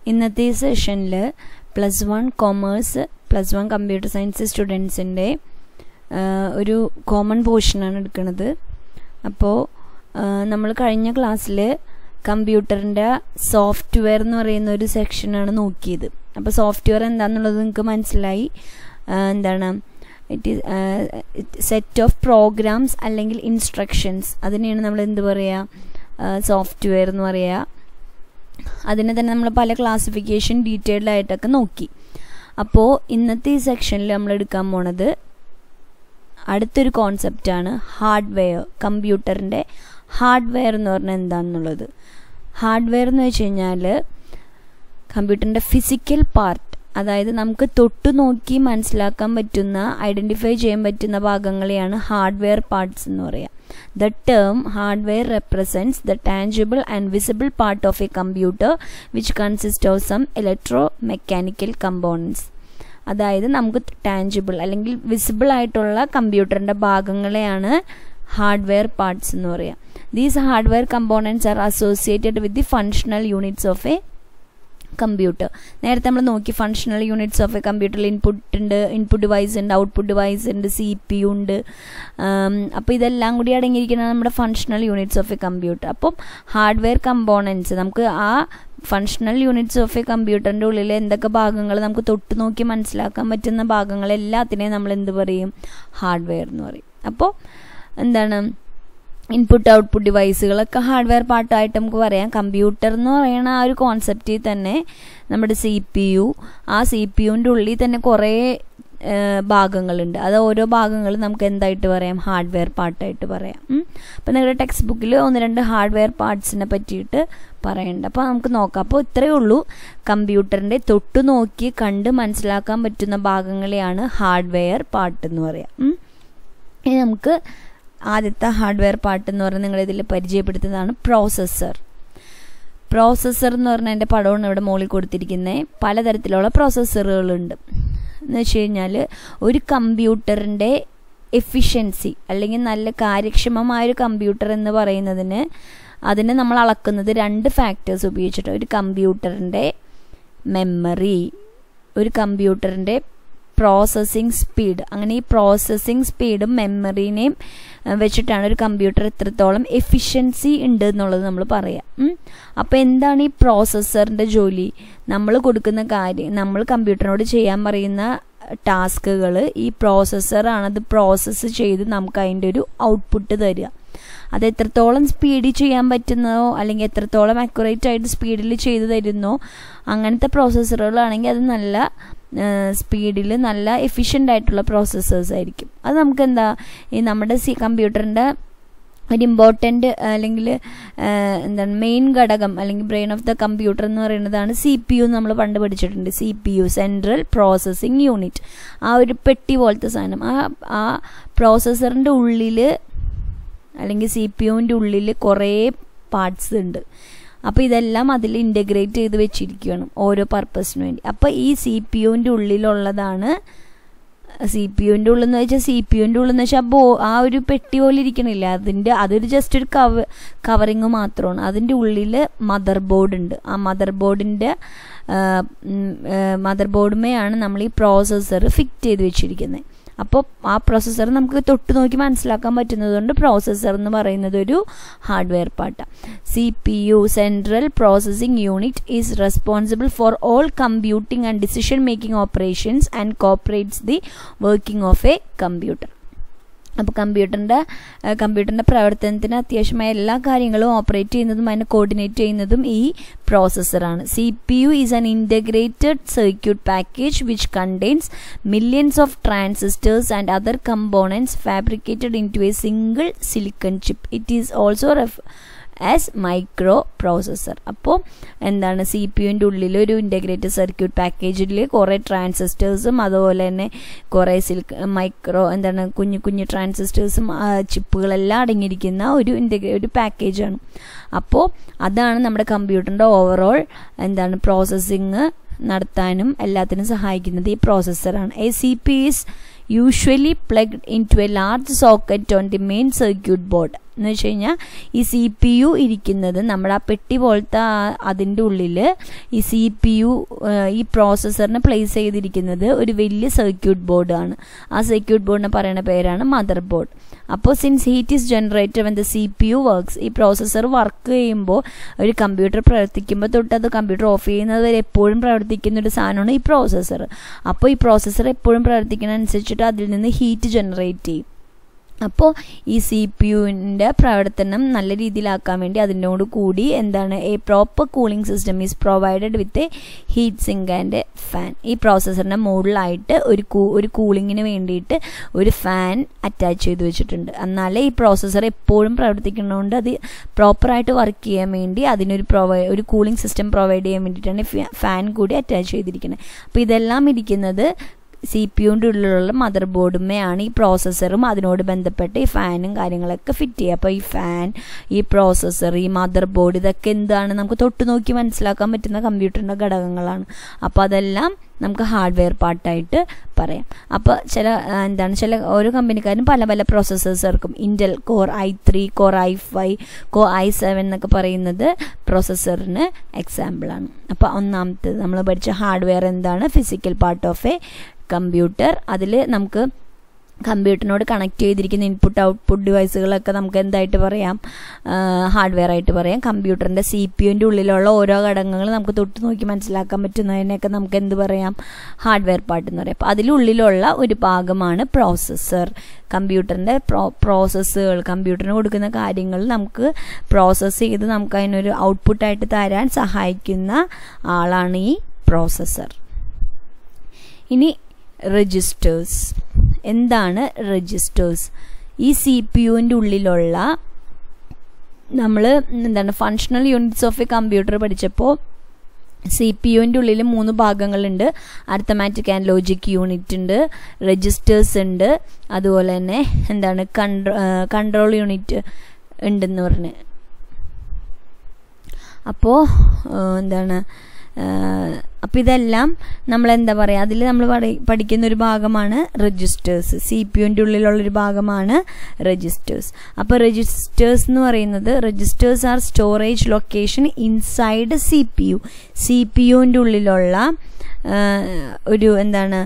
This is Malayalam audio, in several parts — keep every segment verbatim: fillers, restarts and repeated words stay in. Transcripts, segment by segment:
ഇന്നത്തെ ഈ സെഷനിൽ plus one commerce plus one computer science സ്റ്റുഡൻസിൻ്റെ ഒരു കോമൺ പോർഷനാണ് എടുക്കുന്നത്. അപ്പോൾ നമ്മൾ കഴിഞ്ഞ ക്ലാസ്സിൽ കമ്പ്യൂട്ടറിൻ്റെ സോഫ്റ്റ്വെയർ എന്ന് പറയുന്ന ഒരു സെക്ഷനാണ് നോക്കിയത്. അപ്പോൾ സോഫ്റ്റ്വെയർ എന്താണെന്നുള്ളത് നിങ്ങൾക്ക് മനസ്സിലായി. എന്താണ് it is set of programs അല്ലെങ്കിൽ ഇൻസ്ട്രക്ഷൻസ്, അതിനെയാണ് നമ്മൾ എന്ത് പറയുക, സോഫ്റ്റ്വെയർ എന്ന് പറയുക. അതിനെ തന്നെ നമ്മൾ പല ക്ലാസിഫിക്കേഷൻ ഡീറ്റെയിൽഡ് ആയിട്ടൊക്കെ നോക്കി. അപ്പോൾ ഇന്നത്തെ ഈ സെക്ഷനിൽ നമ്മൾ എടുക്കാൻ പോണത് അടുത്തൊരു കോൺസെപ്റ്റാണ് ഹാർഡ്വെയർ. കമ്പ്യൂട്ടറിൻ്റെ ഹാർഡ്വെയർ എന്ന് പറഞ്ഞാൽ എന്താണെന്നുള്ളത്. ഹാർഡ്വെയർ എന്ന് വെച്ച് കഴിഞ്ഞാൽ കമ്പ്യൂട്ടറിൻ്റെ ഫിസിക്കൽ പാർട്ട്, അതായത് നമുക്ക് തൊട്ടു നോക്കി മനസ്സിലാക്കാൻ പറ്റുന്ന, ഐഡൻറ്റിഫൈ ചെയ്യാൻ പറ്റുന്ന ഭാഗങ്ങളെയാണ് ഹാർഡ്വെയർ പാർട്സ് എന്ന് പറയുക. The term hardware represents the tangible and visible part of a computer which consists of some electromechanical components. അതായത് നമുക്ക് ടാഞ്ചിബിൾ അല്ലെങ്കിൽ വിസിബിൾ ആയിട്ടുള്ള കമ്പ്യൂട്ടറിൻ്റെ ഭാഗങ്ങളെയാണ് ഹാർഡ്വെയർ പാർട്സ് എന്ന് പറയുക. These hardware components are associated with the functional units of a computer. നേരത്തെ നമ്മൾ നോക്കി ഫങ്ഷണൽ യൂണിറ്റ്സ് ഓഫ് എ കമ്പ്യൂട്ടറിൽ ഇൻപുട്ട് ഉണ്ട്, ഇൻപുട്ട് ഡിവൈസ് ഉണ്ട്, ഔട്ട്പുട്ട് ഡിവൈസ് ഉണ്ട്, സി പി യു ഉണ്ട്. അപ്പോൾ ഇതെല്ലാം കൂടി അടങ്ങിയിരിക്കുന്നത് നമ്മുടെ functional units of a computer. അപ്പം ഹാർഡ്വെയർ കമ്പോണൻസ്, നമുക്ക് ആ ഫങ്ഷണൽ യൂണിറ്റ്സ് ഓഫ് എ കമ്പ്യൂട്ടറിൻ്റെ ഉള്ളിൽ എന്തൊക്കെ ഭാഗങ്ങൾ നമുക്ക് തൊട്ട് നോക്കി മനസ്സിലാക്കാൻ പറ്റുന്ന ഭാഗങ്ങളെല്ലാത്തിനെയും നമ്മൾ എന്ത് പറയും, ഹാർഡ്വെയർ എന്ന് പറയും. അപ്പോൾ എന്താണ്, ഇൻപുട്ട് ഔട്ട്പുട്ട് ഡിവൈസുകളൊക്കെ ഹാർഡ്വെയർ പാർട്ടായിട്ട് നമുക്ക് പറയാം. കമ്പ്യൂട്ടർ എന്ന് പറയുന്ന ആ ഒരു കോൺസെപ്റ്റിൽ തന്നെ നമ്മുടെ സി പി യു, ആ സി പി യുവിൻ്റെ ഉള്ളിൽ തന്നെ കുറേ ഭാഗങ്ങളുണ്ട്. അത് ഓരോ ഭാഗങ്ങളും നമുക്ക് എന്തായിട്ട് പറയാം, ഹാർഡ്വെയർ പാർട്ടായിട്ട് പറയാം. അപ്പോൾ നിങ്ങളുടെ ടെക്സ്റ്റ് ബുക്കിൽ ഒന്ന് രണ്ട് ഹാർഡ്വെയർ പാർട്സിനെ പറ്റിയിട്ട് പറയുന്നുണ്ട്. അപ്പോൾ നമുക്ക് നോക്കാം. അപ്പോൾ ഇത്രയേ ഉള്ളൂ, കമ്പ്യൂട്ടറിൻ്റെ തൊട്ടു നോക്കി കണ്ട് മനസ്സിലാക്കാൻ പറ്റുന്ന ഭാഗങ്ങളെയാണ് ഹാർഡ്വെയർ പാർട്ട് എന്ന് പറയാം. ഇനി നമുക്ക് ആദ്യത്തെ ഹാർഡ്വെയർ പാർട്ട് എന്ന് പറഞ്ഞാൽ നിങ്ങളിതിൽ പരിചയപ്പെടുത്തുന്നതാണ് പ്രോസസ്സർ. പ്രോസസ്സർ എന്ന് പറഞ്ഞാൽ എൻ്റെ പടമാണ് ഇവിടെ മുകളിൽ കൊടുത്തിരിക്കുന്നത്. പലതരത്തിലുള്ള പ്രോസസ്സറുകളുണ്ട്. എന്ന് വെച്ച് കഴിഞ്ഞാൽ ഒരു കമ്പ്യൂട്ടറിൻ്റെ എഫിഷ്യൻസി അല്ലെങ്കിൽ നല്ല കാര്യക്ഷമമായൊരു കമ്പ്യൂട്ടർ എന്ന് പറയുന്നതിന് അതിനെ നമ്മൾ അളക്കുന്നത് രണ്ട് ഫാക്ടേഴ്സ് ഉപയോഗിച്ചിട്ട്. ഒരു കമ്പ്യൂട്ടറിൻ്റെ മെമ്മറി, ഒരു കമ്പ്യൂട്ടറിൻ്റെ പ്രോസസ്സിങ് സ്പീഡ്. അങ്ങനെ ഈ പ്രോസസ്സിങ് സ്പീഡും മെമ്മറീനെയും വെച്ചിട്ടാണ് ഒരു കമ്പ്യൂട്ടർ എത്രത്തോളം എഫിഷ്യൻസി ഉണ്ട് എന്നുള്ളത് നമ്മൾ പറയാം. അപ്പോൾ എന്താണ് ഈ പ്രോസസ്സറിൻ്റെ ജോലി? നമ്മൾ കൊടുക്കുന്ന കാര്യം, നമ്മൾ കമ്പ്യൂട്ടറിനോട് ചെയ്യാൻ പറയുന്ന ടാസ്കുകൾ ഈ പ്രോസസ്സറാണത് പ്രോസസ്സ് ചെയ്ത് നമുക്ക് അതിൻ്റെ ഒരു ഔട്ട്പുട്ട് തരിക. അത് എത്രത്തോളം സ്പീഡിൽ ചെയ്യാൻ പറ്റുന്നതോ അല്ലെങ്കിൽ എത്രത്തോളം അക്യുറേറ്റ് ആയിട്ട് സ്പീഡിൽ ചെയ്ത് തരുന്നോ അങ്ങനത്തെ പ്രോസസ്സറുകളാണെങ്കിൽ അത് നല്ല സ്പീഡിൽ നല്ല എഫിഷ്യൻ്റ് ആയിട്ടുള്ള പ്രോസസ്സേഴ്സ് ആയിരിക്കും. അത് നമുക്ക് എന്താ, ഈ നമ്മുടെ സി കമ്പ്യൂട്ടറിൻ്റെ ഒരു ഇമ്പോർട്ടൻ്റ് അല്ലെങ്കിൽ എന്താണ് മെയിൻ ഘടകം അല്ലെങ്കിൽ ബ്രെയിൻ ഓഫ് ദ കമ്പ്യൂട്ടർ എന്ന് പറയുന്നതാണ് സി പി യു. നമ്മൾ പണ്ട് പഠിച്ചിട്ടുണ്ട്, C P U, central processing unit. ആ ഒരു പെട്ടി പോലത്തെ സാധനം. ആ ആ പ്രോസസ്സറിൻ്റെ ഉള്ളിൽ അല്ലെങ്കിൽ സി പി യുവിൻ്റെ ഉള്ളിൽ കുറേ പാർട്സ് ഉണ്ട്. അപ്പോൾ ഇതെല്ലാം അതിൽ ഇൻ്റഗ്രേറ്റ് ചെയ്ത് വെച്ചിരിക്കുകയാണ് ഓരോ പർപ്പസിന് വേണ്ടി. അപ്പോൾ ഈ സി പി യുവിൻ്റെ ഉള്ളിലുള്ളതാണ്, സി പി യുവിൻ്റെ ഉള്ളിൽ എന്ന് വെച്ചാൽ സി പി യുവിൻ്റെ ഉള്ളിൽ എന്ന് വെച്ചാൽ ബോ ആ ഒരു പെട്ടി പോലെ ഇരിക്കണില്ല, അതിൻ്റെ അതൊരു ജസ്റ്റ് ഒരു കവ കവറിങ് മാത്രമാണ്. അതിൻ്റെ ഉള്ളിൽ മദർ ബോർഡ് ഉണ്ട്. ആ മദർ ബോർഡിൻ്റെ മദർ ബോർഡുമേയാണ് നമ്മൾ ഈ പ്രോസസ്സർ ഫിറ്റ് ചെയ്ത് വെച്ചിരിക്കുന്നത്. അപ്പോൾ ആ പ്രോസസ്സർ നമുക്ക് തൊട്ട് നോക്കി മനസ്സിലാക്കാൻ പറ്റുന്നതുകൊണ്ട് പ്രോസസ്സർ എന്ന് പറയുന്നത് ഒരു ഹാർഡ്വെയർ പാർട്ടാണ്. C P U, central processing unit, is responsible for all computing and decision making operations and cooperates the working of a computer. അപ്പോൾ കമ്പ്യൂട്ടറിൻ്റെ കമ്പ്യൂട്ടറിൻ്റെ പ്രവർത്തനത്തിന് അത്യാവശ്യമായ എല്ലാ കാര്യങ്ങളും ഓപ്പറേറ്റ് ചെയ്യുന്നതും അതിനെ കോർഡിനേറ്റ് ചെയ്യുന്നതും ഈ പ്രോസസ്സറാണ്. C P U is an integrated circuit package which contains millions of transistors and other components fabricated into a single silicon chip. It is also ref as microprocessor. അപ്പോൾ എന്താണ്, സി പി യുവിൻ്റെ ഉള്ളിൽ ഒരു ഇൻ്റഗ്രേറ്റഡ് സർക്യൂട്ട് പാക്കേജിൽ കുറേ ട്രാൻസിസ്റ്റേഴ്സും അതുപോലെ തന്നെ കുറേ സിലിക്ക മൈക്രോ എന്താണ് കുഞ്ഞു കുഞ്ഞു ട്രാൻസിസ്റ്റേഴ്സും ചിപ്പുകളെല്ലാം അടങ്ങിയിരിക്കുന്ന ഒരു ഇൻ്റഗ്രേ ഒരു പാക്കേജാണ്. അപ്പോൾ അതാണ് നമ്മുടെ കമ്പ്യൂട്ടറിൻ്റെ ഓവറോൾ എന്താണ് പ്രോസസ്സിങ് നടത്താനും എല്ലാത്തിനും സഹായിക്കുന്നത് ഈ പ്രോസസ്സറാണ്. A C P is usually plugged into a large socket on the main circuit board. എന്ന് വെച്ച് കഴിഞ്ഞാൽ ഈ സി പി യു ഇരിക്കുന്നത് നമ്മുടെ ആ പെട്ടി പോലത്തെ അതിൻ്റെ ഉള്ളിൽ ഈ സി പി യു ഈ പ്രോസസ്സറിനെ പ്ലേസ് ചെയ്തിരിക്കുന്നത് ഒരു വലിയ സർക്യൂട്ട് ബോർഡാണ്. ആ സർക്യൂട്ട് ബോർഡിനെ പറയുന്ന പേരാണ് മദർ ബോർഡ്. അപ്പോൾ since heat is generated when the C P U works, ഈ പ്രോസസ്സർ വർക്ക് ചെയ്യുമ്പോൾ ഒരു കമ്പ്യൂട്ടർ പ്രവർത്തിക്കുമ്പോൾ തൊട്ട് അത് കമ്പ്യൂട്ടർ ഓഫ് ചെയ്യുന്നത് വരെ എപ്പോഴും പ്രവർത്തിക്കുന്ന ഒരു സാധനമാണ് ഈ പ്രോസസ്സർ. അപ്പോൾ ഈ പ്രോസസ്സർ എപ്പോഴും പ്രവർത്തിക്കുന്ന അനുസരിച്ചിട്ട് അതിൽ നിന്ന് ഹീറ്റ് ജനറേറ്റ് ചെയ്യും. അപ്പോൾ ഈ സി പി യുവിൻ്റെ പ്രവർത്തനം നല്ല രീതിയിലാക്കാൻ വേണ്ടി അതിനോട് കൂടി എന്താണ് a proper cooling system is provided with a heat sink and fan. ഈ പ്രോസസ്സറിൻ്റെ മുകളിലായിട്ട് ഒരു കൂ ഒരു കൂളിങ്ങിന് വേണ്ടിയിട്ട് ഒരു ഫാൻ അറ്റാച്ച് ചെയ്ത് വെച്ചിട്ടുണ്ട്. എന്നാലേ ഈ പ്രോസസ്സർ എപ്പോഴും പ്രവർത്തിക്കുന്നതുകൊണ്ട് അത് പ്രോപ്പറായിട്ട് വർക്ക് ചെയ്യാൻ വേണ്ടി അതിനൊരു പ്രൊവൈ ഒരു കൂളിംഗ് സിസ്റ്റം പ്രൊവൈഡ് ചെയ്യാൻ വേണ്ടിയിട്ടാണ് ഫാൻ കൂടി അറ്റാച്ച് ചെയ്തിരിക്കുന്നത്. അപ്പോൾ ഇതെല്ലാം ഇരിക്കുന്നത് സി പി യുവിൻ്റെ ഉള്ളിലുള്ള മദർ ബോർഡുമേയാണ്. ഈ പ്രോസസ്സറും അതിനോട് ബന്ധപ്പെട്ട് ഈ ഫാനും കാര്യങ്ങളൊക്കെ ഫിറ്റ് ചെയ്യുക. അപ്പോൾ ഈ ഫാൻ, ഈ പ്രോസസ്സർ, ഈ മദർ ബോർഡ്, ഇതൊക്കെ എന്താണ് നമുക്ക് തൊട്ട് നോക്കി മനസ്സിലാക്കാൻ പറ്റുന്ന കമ്പ്യൂട്ടറിൻ്റെ ഘടകങ്ങളാണ്. അപ്പോൾ അതെല്ലാം നമുക്ക് ഹാർഡ്വെയർ പാർട്ടായിട്ട് പറയാം. അപ്പോൾ ചില എന്താണ് ചില ഓരോ കമ്പനിക്കാരും പല പല പ്രോസസ്സേഴ്സ് ഇറക്കും. Intel Core I three, Core I five, Core I seven എന്നൊക്കെ പറയുന്നത് പ്രോസസ്സറിന് എക്സാമ്പിളാണ്. അപ്പോൾ ഒന്നാമത്തേത് നമ്മൾ പഠിച്ച ഹാർഡ്വെയർ എന്താണ്? Physical part of a computer. അതിൽ നമുക്ക് കമ്പ്യൂട്ടറിനോട് കണക്ട് ചെയ്തിരിക്കുന്ന ഇൻപുട്ട് ഔട്ട്പുട്ട് ഡിവൈസുകളൊക്കെ നമുക്ക് എന്തായിട്ട് പറയാം? ഹാർഡ്വെയർ ആയിട്ട് പറയാം. കമ്പ്യൂട്ടറിൻ്റെ സി പി യുവിൻ്റെ ഉള്ളിലുള്ള ഓരോ ഘടകങ്ങൾ നമുക്ക് തൊട്ട് നോക്കി മനസ്സിലാക്കാൻ പറ്റുന്നതിനൊക്കെ നമുക്ക് എന്ത് പറയാം? ഹാർഡ്വെയർ പാർട്ട് എന്ന് പറയാം. അപ്പോൾ അതിലുള്ളിലുള്ള ഒരു ഭാഗമാണ് പ്രോസസ്സർ. കമ്പ്യൂട്ടറിൻ്റെ പ്രോ പ്രോസസ്സുകൾ കമ്പ്യൂട്ടറിന് കൊടുക്കുന്ന കാര്യങ്ങൾ നമുക്ക് പ്രോസസ്സ് ചെയ്ത് നമുക്ക് അതിനൊരു ഔട്ട്പുട്ടായിട്ട് തരാൻ സഹായിക്കുന്ന ആളാണ് ഈ പ്രോസസ്സർ. ഇനി രജിസ്റ്റേഴ്സ്. എന്താണ് രജിസ്റ്റേഴ്സ്? ഈ സി പി യുവിൻ്റെ ഉള്ളിലുള്ള നമ്മൾ എന്താണ് functional units of a computer പഠിച്ചപ്പോൾ സി പി യുവിൻ്റെ ഉള്ളിൽ മൂന്ന് ഭാഗങ്ങളുണ്ട്. അരിത്തമാറ്റിക് ആൻഡ് ലോജിക് യൂണിറ്റ് ഉണ്ട്, രജിസ്റ്റേഴ്സ് ഉണ്ട്, അതുപോലെ തന്നെ എന്താണ് കൺട്രോ കൺട്രോൾ യൂണിറ്റ് ഉണ്ടെന്ന് പറഞ്ഞ്. അപ്പോൾ എന്താണ് അപ്പോൾ ഇതെല്ലാം നമ്മളെന്താ പറയുക, അതിൽ നമ്മൾ പഠിക്കുന്ന ഒരു ഭാഗമാണ് രജിസ്റ്റേഴ്സ്. സി പി യുവിൻ്റെ ഉള്ളിലുള്ളൊരു ഭാഗമാണ് രജിസ്റ്റേഴ്സ്. അപ്പോൾ രജിസ്റ്റേഴ്സ് എന്ന് പറയുന്നത് registers are storage location inside C P U. C P യുവിൻ്റെ ഉള്ളിലുള്ള ഒരു എന്താണ്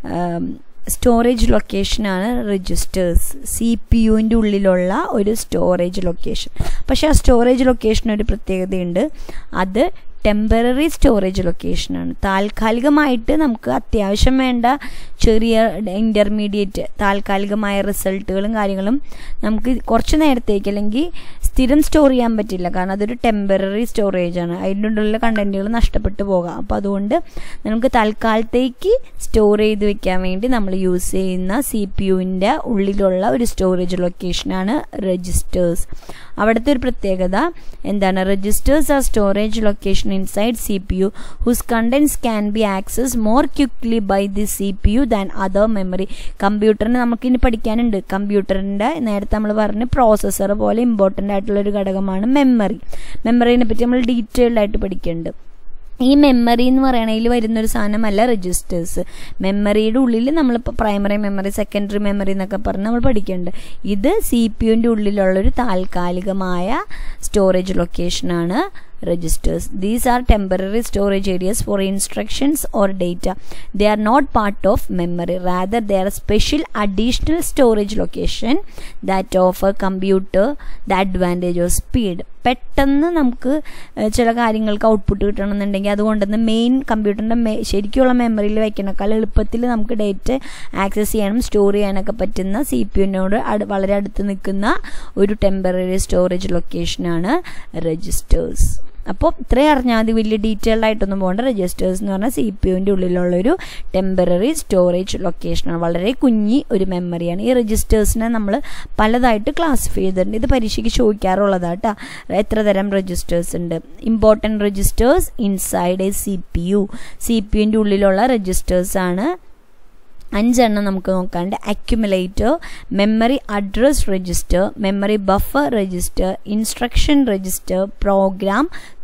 സ്റ്റോറേജ് ലൊക്കേഷനാണ് രജിസ്റ്റേഴ്സ്. സി പി യുവിൻ്റെ ഉള്ളിലുള്ള ഒരു സ്റ്റോറേജ് ലൊക്കേഷൻ. പക്ഷേ ആ സ്റ്റോറേജ് ലൊക്കേഷൻ ഒരു പ്രത്യേകതയുണ്ട്. അത് ടെമ്പററി സ്റ്റോറേജ് ലൊക്കേഷനാണ്. താൽക്കാലികമായിട്ട് നമുക്ക് അത്യാവശ്യം വേണ്ട ചെറിയ ഇൻ്റർമീഡിയറ്റ് താൽക്കാലികമായ റിസൾട്ടുകളും കാര്യങ്ങളും നമുക്ക് കുറച്ച് നേരത്തേക്ക് അല്ലെങ്കിൽ സ്ഥിരം സ്റ്റോർ ചെയ്യാൻ പറ്റില്ല. കാരണം അതൊരു ടെമ്പററി സ്റ്റോറേജ് ആണ്. അതിൻ്റെ ഉള്ളിലുള്ള കണ്ടൻറ്റുകൾ നഷ്ടപ്പെട്ടു പോകാം. അപ്പോൾ അതുകൊണ്ട് നമുക്ക് തൽക്കാലത്തേക്ക് സ്റ്റോർ ചെയ്ത് വെക്കാൻ വേണ്ടി നമ്മൾ യൂസ് ചെയ്യുന്ന സി പി യുവിൻ്റെ ഉള്ളിലുള്ള ഒരു സ്റ്റോറേജ് ലൊക്കേഷനാണ് രജിസ്റ്റേഴ്സ്. അവിടുത്തെ ഒരു പ്രത്യേകത എന്താണ്? Registers are storage location inside C P U whose contents can be access more quickly by the C P U than other memory. കമ്പ്യൂട്ടറിന് നമുക്കിനി പഠിക്കാനുണ്ട്. കമ്പ്യൂട്ടറിൻ്റെ നേരത്തെ നമ്മൾ പറഞ്ഞ് പ്രോസസ്സർ പോലെ ഇമ്പോർട്ടൻ്റ് ആയിട്ടുള്ളൊരു ഘടകമാണ് മെമ്മറി. മെമ്മറീനെ പറ്റി നമ്മൾ ഡീറ്റെയിൽഡ് ആയിട്ട് പഠിക്കുന്നുണ്ട്. ഈ മെമ്മറി എന്ന് പറയണതിൽ വരുന്നൊരു സാധനമല്ല രജിസ്റ്റേഴ്സ്. മെമ്മറിയുടെ ഉള്ളിൽ നമ്മളിപ്പോൾ പ്രൈമറി മെമ്മറി, സെക്കൻഡറി മെമ്മറി എന്നൊക്കെ പറഞ്ഞ് നമ്മൾ പഠിക്കുന്നുണ്ട്. ഇത് സി പി യുവിൻ്റെ ഉള്ളിലുള്ളൊരു താൽക്കാലികമായ സ്റ്റോറേജ് ലൊക്കേഷനാണ് registers. These are temporary storage areas for instructions or data. They are not part of memory. Rather, they are special additional storage location that offer computer the advantage of speed. പെട്ടെന്ന് നമുക്ക് ചില കാര്യങ്ങൾക്ക് ഔട്ട്പുട്ട് കിട്ടണമെന്നുണ്ടെങ്കിൽ അതുകൊണ്ടുതന്നെ മെയിൻ കമ്പ്യൂട്ടറിൻ്റെ മെ ശരിക്കുള്ള മെമ്മറിയിൽ വയ്ക്കണേക്കാൾ എളുപ്പത്തിൽ നമുക്ക് ഡേറ്റ ആക്സസ് ചെയ്യാനും സ്റ്റോർ ചെയ്യാനൊക്കെ പറ്റുന്ന സി പി യുവിനോട് വളരെ അടുത്ത് നിൽക്കുന്ന ഒരു ടെമ്പററി സ്റ്റോറേജ് ലൊക്കേഷനാണ് രജിസ്റ്റേഴ്സ്. അപ്പോൾ ഇത്രയും അറിഞ്ഞാൽ മതി, വലിയ ഡീറ്റെയിൽഡ് ആയിട്ടൊന്നും പോകേണ്ട. രജിസ്റ്റേഴ്സ് എന്ന് പറഞ്ഞാൽ സി പി യുവിൻ്റെ ഉള്ളിലുള്ളൊരു ടെമ്പററി സ്റ്റോറേജ് ലൊക്കേഷനാണ്. വളരെ കുഞ്ഞി ഒരു മെമ്മറിയാണ്. ഈ രജിസ്റ്റേഴ്സിനെ നമ്മൾ പലതായിട്ട് ക്ലാസിഫൈ ചെയ്തിട്ടുണ്ട്. ഇത് പരീക്ഷയ്ക്ക് ചോദിക്കാറുള്ളതാട്ടോ. എത്ര തരം രജിസ്റ്റേഴ്സ് ഉണ്ട്? Important registers inside a C P U. C P യുവിൻ്റെ ഉള്ളിലുള്ള രജിസ്റ്റേഴ്സാണ് അഞ്ചെണ്ണം നമുക്ക് നോക്കാണ്ട്. Accumulator, memory address register, memory buffer register, instruction register, program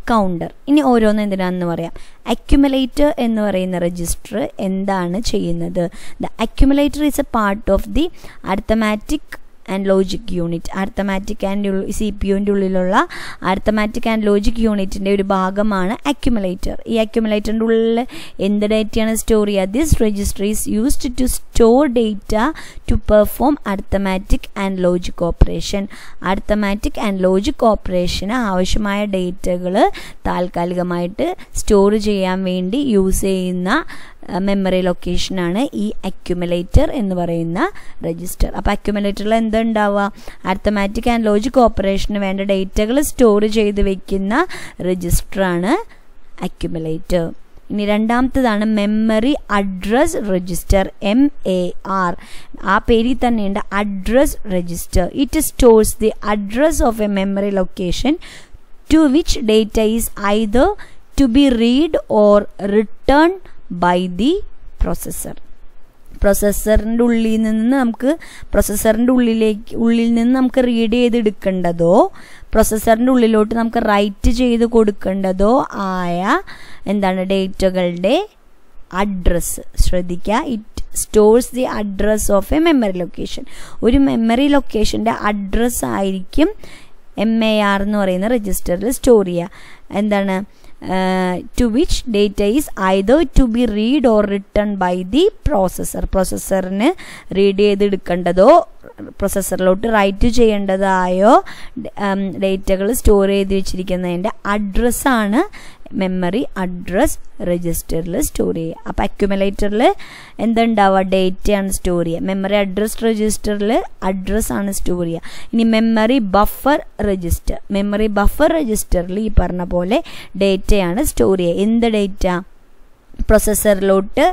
counter. ഇനി ഓരോന്ന് എന്തിനാണെന്ന് പറയാം. അക്യുമുലേറ്റർ എന്ന് പറയുന്ന രജിസ്റ്റർ എന്താണ് ചെയ്യുന്നത്? The accumulator is a part of the arithmetic and logic unit. Arithmetic and C P യുവിൻ്റെ ഉള്ളിലുള്ള അരിത്തമാറ്റിക് ആൻഡ് ലോജിക് യൂണിറ്റിൻ്റെ ഒരു ഭാഗമാണ് അക്യുമുലേറ്റർ. ഈ അക്യുമുലേറ്ററിൻ്റെ ഉള്ളിൽ എന്ത് ഡേറ്റയാണ് സ്റ്റോർ ചെയ്യുക? This register is used to store data to perform arithmetic and logic operation. Arithmetic and logic ഓപ്പറേഷന് ആവശ്യമായ ഡേറ്റകൾ താൽക്കാലികമായിട്ട് സ്റ്റോർ ചെയ്യാൻ വേണ്ടി യൂസ് ചെയ്യുന്ന മെമ്മറി ലൊക്കേഷനാണ് ഈ അക്യുമുലേറ്റർ എന്ന് പറയുന്ന രജിസ്റ്റർ. അപ്പോൾ അക്യുമുലേറ്ററിൽ എന്താ ഉണ്ടാവുക? അരിത്തമാറ്റിക് ആൻഡ് ലോജിക് ഓപ്പറേഷന് വേണ്ട ഡേറ്റകൾ സ്റ്റോർ ചെയ്ത് വെക്കുന്ന രജിസ്റ്ററാണ് അക്യുമുലേറ്റർ. ഇനി രണ്ടാമത്തേതാണ് memory address register, M A R. ആ പേരിൽ തന്നെയുണ്ട് address register. It stores the address of a memory location to which data is either to be read or return by the processor. പ്രൊസസ്സറിൻ്റെ ഉള്ളിൽ നിന്ന് നമുക്ക് പ്രൊസസ്സറിൻ്റെ ഉള്ളിലേക്ക് ഉള്ളിൽ നിന്ന് നമുക്ക് റീഡ് ചെയ്തെടുക്കേണ്ടതോ പ്രൊസസ്സറിൻ്റെ ഉള്ളിലോട്ട് നമുക്ക് റൈറ്റ് ചെയ്ത് കൊടുക്കേണ്ടതോ ആയ എന്താണ് ഡേറ്റകളുടെ അഡ്രസ്സ്. ശ്രദ്ധിക്കുക, it stores the address of a memory location. ഒരു മെമ്മറി ലൊക്കേഷൻ്റെ അഡ്രസ്സ് ആയിരിക്കും എം എ ആർ എന്ന് പറയുന്ന രജിസ്റ്ററിൽ സ്റ്റോർ ചെയ്യുക. എന്താണ്? To which data is either to be read or return by the processor. പ്രോസസ്സറിന് റീഡ് ചെയ്തെടുക്കേണ്ടതോ പ്രൊസസ്സറിലോട്ട് റൈറ്റ് ചെയ്യേണ്ടതായോ ഡേറ്റകൾ സ്റ്റോർ ചെയ്ത് വെച്ചിരിക്കുന്നതിൻ്റെ അഡ്രസ്സാണ് മെമ്മറി അഡ്രസ് രജിസ്റ്ററിൽ സ്റ്റോർ ചെയ്യുക. അപ്പോൾ അക്യുമുലേറ്ററിൽ എന്തുണ്ടാവുക? ഡേറ്റയാണ് സ്റ്റോർ ചെയ്യുക. മെമ്മറി അഡ്രസ് രജിസ്റ്ററിൽ അഡ്രസ്സാണ് സ്റ്റോർ ചെയ്യുക. ഇനി memory buffer register. Memory buffer രജിസ്റ്ററിൽ ഈ പറഞ്ഞ പോലെ ഡേറ്റയാണ് സ്റ്റോർ ചെയ്യുക. എന്ത് ഡേറ്റ? പ്രൊസസ്സറിലോട്ട്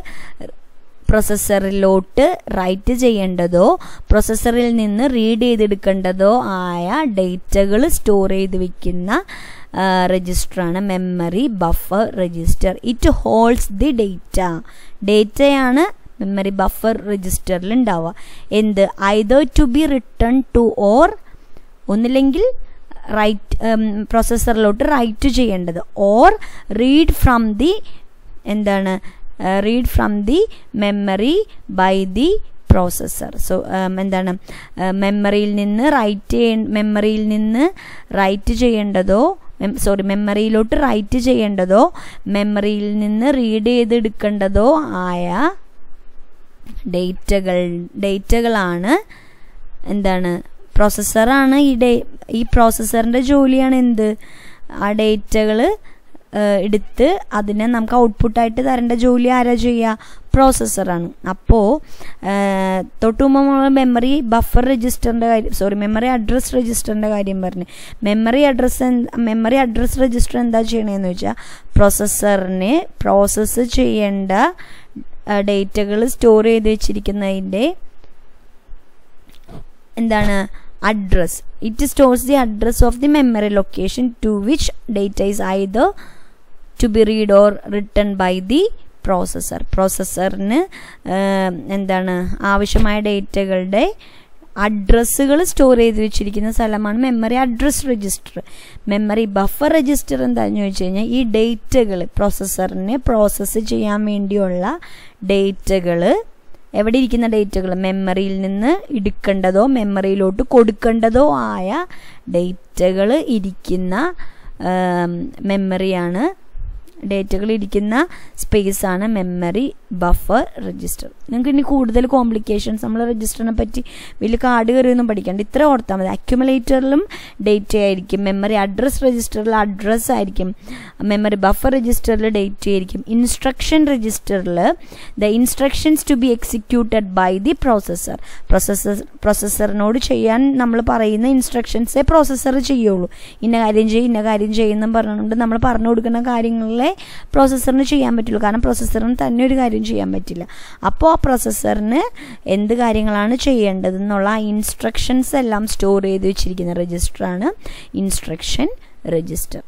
പ്രൊസസ്സറിലോട്ട് റൈറ്റ് ചെയ്യേണ്ടതോ പ്രൊസസ്സറിൽ നിന്ന് റീഡ് ചെയ്തെടുക്കേണ്ടതോ ആയ ഡേറ്റകൾ സ്റ്റോർ ചെയ്ത് വെക്കുന്ന രജിസ്റ്ററാണ് memory buffer register. It holds the data. ഡേറ്റയാണ് മെമ്മറി ബഫർ രജിസ്റ്ററിൽ ഉണ്ടാവുക. എന്ത്? Either to be return to or ഒന്നില്ലെങ്കിൽ റൈറ്റ് പ്രൊസസ്സറിലോട്ട് റൈറ്റ് ചെയ്യേണ്ടത്, ഓർ റീഡ് ഫ്രം ദി എന്താണ് read from the memory by the processor. So എന്താണ് മെമ്മറിയിൽ നിന്ന് റൈറ്റ് ചെയ്യ മെമ്മറിയിൽ നിന്ന് റൈറ്റ് ചെയ്യേണ്ടതോ സോറി മെമ്മറിയിലോട്ട് റൈറ്റ് ചെയ്യേണ്ടതോ മെമ്മറിയിൽ നിന്ന് റീഡ് ചെയ്തെടുക്കേണ്ടതോ ആയ ഡേറ്റകൾ ഡേറ്റകളാണ് എന്താണ് പ്രോസസ്സറാണ് ഈ ഡേ ഈ പ്രോസസ്സറിൻ്റെ ജോലിയാണ് എന്ത്? ആ ഡേറ്റകൾ എടുത്ത് അതിനെ നമുക്ക് ഔട്ട്പുട്ടായിട്ട് തരേണ്ട ജോലി ആരാ ചെയ്യുക? പ്രോസസ്സറാണ്. അപ്പോൾ തൊട്ട് മുമ്പ് നമ്മൾ മെമ്മറി ബഫർ രജിസ്റ്ററിൻ്റെ കാര്യം സോറി മെമ്മറി അഡ്രസ് രജിസ്റ്ററിൻ്റെ കാര്യം പറഞ്ഞു. Memory address memory address register എന്താ ചെയ്യണമെന്ന് വെച്ചാൽ പ്രോസസ്സറിനെ പ്രോസസ്സ് ചെയ്യേണ്ട ഡേറ്റകൾ സ്റ്റോർ ചെയ്ത് വെച്ചിരിക്കുന്നതിൻ്റെ എന്താണ് address. It stores the address of the memory location to which data is either to be read or return by the processor. പ്രോസസ്സറിന് എന്താണ് ആവശ്യമായ ഡേറ്റകളുടെ അഡ്രസ്സുകൾ സ്റ്റോർ ചെയ്ത് വെച്ചിരിക്കുന്ന സ്ഥലമാണ് memory address register. Memory buffer register എന്താണെന്ന് ചോദിച്ചു കഴിഞ്ഞാൽ ഈ ഡേറ്റകൾ പ്രോസസ്സറിനെ പ്രോസസ്സ് ചെയ്യാൻ വേണ്ടിയുള്ള ഡേറ്റകൾ എവിടെ ഇരിക്കുന്ന ഡേറ്റകൾ മെമ്മറിയിൽ നിന്ന് എടുക്കേണ്ടതോ മെമ്മറിയിലോട്ട് കൊടുക്കേണ്ടതോ ആയ ഡേറ്റകൾ ഇരിക്കുന്ന മെമ്മറിയാണ് ഡേറ്റകൾ ഇരിക്കുന്ന സ്പേസാണ് മെമ്മറി ബഫർ രജിസ്റ്റർ. നിങ്ങൾക്ക് ഇനി കൂടുതൽ കോംപ്ലിക്കേഷൻസ് നമ്മൾ രജിസ്റ്ററിനെ പറ്റി വലിയ കാർഡ് കയറിയൊന്നും പഠിക്കേണ്ട, ഇത്ര ഓർത്താൽ മതി. അക്യുമുലേറ്ററിലും ഡേറ്റ ആയിരിക്കും, മെമ്മറി അഡ്രസ് രജിസ്റ്ററിൽ അഡ്രസ് ആയിരിക്കും, മെമ്മറി ബഫർ രജിസ്റ്ററിൽ ഡേറ്റ ആയിരിക്കും. ഇൻസ്ട്രക്ഷൻ രജിസ്റ്ററിൽ the instructions to be executed by the processor. Processor പ്രോസസ്സറിനോട് ചെയ്യാൻ നമ്മൾ പറയുന്ന ഇൻസ്ട്രക്ഷൻസേ പ്രോസസ്സർ ചെയ്യുള്ളൂ. ഇന്ന കാര്യം ചെയ്യും ഇന്ന കാര്യം ചെയ്യുമെന്നും പറഞ്ഞുകൊണ്ട് നമ്മൾ പറഞ്ഞു കൊടുക്കുന്ന കാര്യങ്ങളിലെ പ്രോസസ്സറിന് ചെയ്യാൻ പറ്റുള്ളൂ. കാരണം പ്രോസസ്സറിന് തന്നെ ഒരു കാര്യം ചെയ്യാൻ പറ്റില്ല. അപ്പോൾ ആ പ്രോസസ്സറിന് എന്ത് കാര്യങ്ങളാണ് ചെയ്യേണ്ടതെന്നുള്ള ഇൻസ്ട്രക്ഷൻസ് എല്ലാം സ്റ്റോർ ചെയ്ത് വെച്ചിരിക്കുന്ന രജിസ്റ്ററാണ് ഇൻസ്ട്രക്ഷൻ രജിസ്റ്റർ.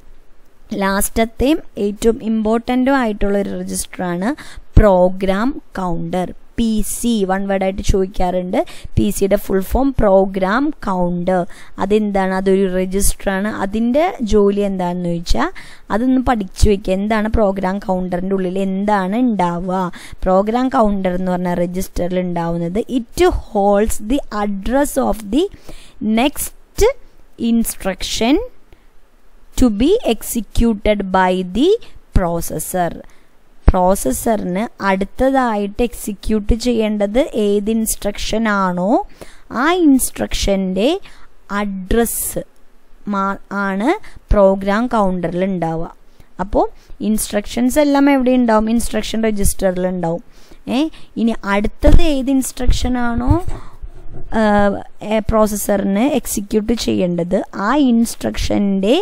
ലാസ്റ്റത്തെയും ഏറ്റവും ഇമ്പോർട്ടൻറ്റും ആയിട്ടുള്ളൊരു രജിസ്റ്ററാണ് program counter. P C one വേർഡായിട്ട് ചോദിക്കാറുണ്ട്. പി സിയുടെ ഫുൾ ഫോം പ്രോഗ്രാം കൗണ്ടർ. അതെന്താണ്? അതൊരു രജിസ്റ്ററാണ്. അതിൻ്റെ ജോലി എന്താണെന്ന് ചോദിച്ചാൽ അതൊന്ന് പഠിച്ചു വെക്കുക. എന്താണ് പ്രോഗ്രാം കൗണ്ടറിൻ്റെ ഉള്ളിൽ എന്താണ് ഉണ്ടാവുക? പ്രോഗ്രാം കൗണ്ടർ എന്ന് പറഞ്ഞാൽ രജിസ്റ്ററിൽ ഉണ്ടാവുന്നത് it holds the address of the next instruction to be executed by the processor. പ്രോസസ്സറിന് അടുത്തതായിട്ട് എക്സിക്യൂട്ട് ചെയ്യേണ്ടത് ഏത് ഇൻസ്ട്രക്ഷൻ ആണോ ആ ഇൻസ്ട്രക്ഷൻ്റെ അഡ്രസ്സ് ആണ് പ്രോഗ്രാം കൗണ്ടറിൽ ഉണ്ടാവുക. അപ്പോൾ ഇൻസ്ട്രക്ഷൻസ് എല്ലാം എവിടെ ഉണ്ടാവും? ഇൻസ്ട്രക്ഷൻ രജിസ്റ്ററിൽ ഉണ്ടാവും. ഏ ഇനി അടുത്തത് ഏത് ഇൻസ്ട്രക്ഷൻ ആണോ പ്രോസസ്സറിന് എക്സിക്യൂട്ട് ചെയ്യേണ്ടത് ആ ഇൻസ്ട്രക്ഷൻ്റെ